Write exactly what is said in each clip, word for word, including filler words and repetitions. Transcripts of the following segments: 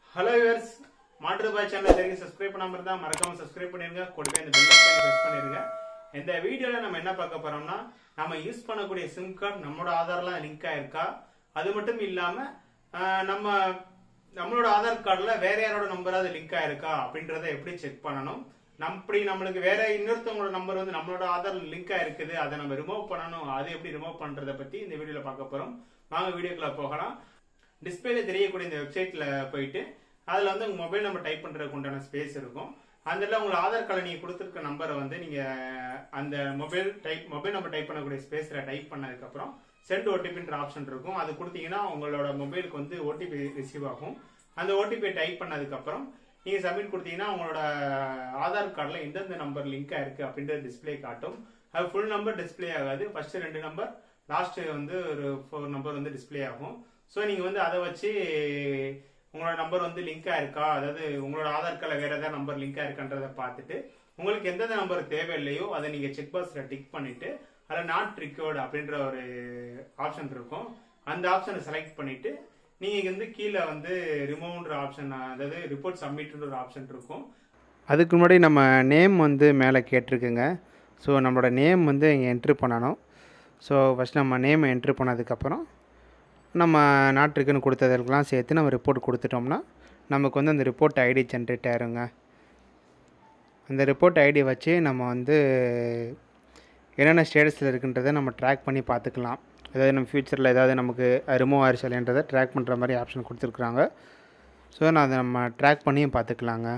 Hello viewers, மாற்றுபாய் channel தெரியும் subscribe பண்ணாம இருந்தா மறக்காம சப்ஸ்கிரைப் பண்ணிருங்க. கூடவே இந்த பெல் ஐகானை பிரஸ் பண்ணிருங்க. இந்த வீடியோல நம்ம என்ன பார்க்க போறோம்னா, நம்ம யூஸ் பண்ணக்கூடிய சிம் கார்டு நம்மளோட ஆதார்லாம் லிங்க் ஆயிருக்கா, அது மட்டும் இல்லாம நம்ம நம்மளோட ஆதார் கார்டுல வேற யாரோட நம்பராவது லிங்க் ஆயிருக்கா அப்படின்றத எப்படி செக் பண்ணணும். அப்படி நம்மளுக்கு வேற இன்னொருத்தவங்களோட நம்பர் வந்து நம்மளோட ஆதார் லிங்க் ஆயிருக்குது, அதை நம்ம ரிமூவ் பண்ணணும், அது எப்படி ரிமூவ் பண்றத பத்தி இந்த வீடியோல பார்க்க போறோம். வாங்க வீடியோக்குள்ள போகலாம். டிஸ்பிளேல தெரியக்கூடிய இந்த வெப்சைட்ல போயிட்டு அதுல வந்து உங்க மொபைல் நம்பர் டைப் பண்றதுக்கு உண்டான ஸ்பேஸ் இருக்கும். அதுல உங்க ஆதார் கார்டுல நீங்க கொடுத்துருக்க நம்பரை வந்து நீங்க அந்த mobile type mobile number type பண்ணக்கூடிய ஸ்பேஸ்ல டைப் பண்ணதுக்கு அப்புறம் சென்ட் ஓடிபின்ற ஆப்ஷன் இருக்கும். அது கொடுத்தீங்கன்னா உங்களோட மொபைலுக்கு வந்து ஓடிபி ரிசீவ் ஆகும். அந்த ஓடிபி டைப் பண்ணதுக்கு அப்புறம் நீங்க சப்மிட் கொடுத்தீங்கன்னா உங்களோட ஆதார் கார்டுல எந்தெந்த நம்பர் லிங்க் ஆயிருக்கு அப்படின்றது டிஸ்பிளே காட்டும். அது ஃபுல் நம்பர் டிஸ்பிளே ஆகாது. ஃபர்ஸ்ட் ரெண்டு நம்பர், லாஸ்ட் வந்து ஒரு ஃபோர் நம்பர் வந்து டிஸ்பிளே ஆகும். ஸோ நீங்க வந்து அதை வச்சு உங்களோட நம்பர் வந்து லிங்க் ஆயிருக்கா, அதாவது உங்களோட ஆதார் கார்டில் வேற ஏதாவது நம்பர் லிங்க் ஆயிருக்கான்றதை பார்த்துட்டு உங்களுக்கு எந்தெந்த நம்பர் தேவையில்லையோ அதை நீங்க செக் பாக்ஸ்ல டிக் பண்ணிட்டு அதில் நாட் ரிக்வர்டு அப்படின்ற ஒரு ஆப்ஷன் இருக்கும். அந்த ஆப்ஷனை செலக்ட் பண்ணிட்டு நீங்க வந்து கீழே வந்து ரிமூவ்ன்ற ஆப்ஷன், அதாவது ரிப்போர்ட் சப்மிட்ன்ற ஒரு ஆப்ஷன் இருக்கும். அதுக்கு முன்னாடி நம்ம நேம் வந்து மேலே கேட்டிருக்குங்க. ஸோ நம்மளோட நேம் வந்து இங்கே என்ட்ரு பண்ணணும். ஸோ ஃபஸ்ட் நம்ம நேம் என்ட்ரு பண்ணதுக்கப்புறம் நம்ம நாட்டுக்குன்னு கொடுத்ததுக்கெல்லாம் சேர்த்து நம்ம ரிப்போர்ட் கொடுத்துட்டோம்னா நமக்கு வந்து அந்த ரிப்போர்ட் ஐடி ஜென்ரேட் ஆயிருங்க. அந்த ரிப்போர்ட் ஐடி வச்சு நம்ம வந்து என்னென்ன ஸ்டேட்டஸில் இருக்குன்றதை நம்ம ட்ராக் பண்ணி பார்த்துக்கலாம். அதாவது நம்ம ஃப்யூச்சரில் ஏதாவது நமக்கு ரிமூவ் ஆயிடுச்சலைன்றதை ட்ராக் பண்ணுற மாதிரி ஆப்ஷன் கொடுத்துருக்குறாங்க. ஸோ நான் அதை நம்ம ட்ராக் பண்ணியும் பார்த்துக்கலாங்க.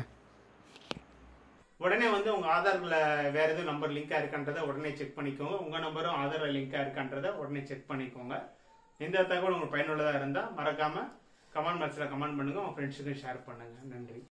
உடனே வந்து உங்க ஆதார்ல வேற எதுவும் நம்பர் லிங்க் ஆயிருக்கான்றதை உடனே செக் பண்ணிக்கோங்க. உங்க நம்பரும் ஆதார்ல லிங்க் ஆயிருக்கான்றதை உடனே செக் பண்ணிக்கோங்க. இந்த தகவல் உங்களுக்கு பயனுள்ளதாக இருந்தால் மறக்காம கமெண்ட் பாக்ஸில் கமெண்ட் பண்ணுங்க, உங்க ஃப்ரெண்ட்ஸுக்கும் ஷேர் பண்ணுங்க. நன்றி.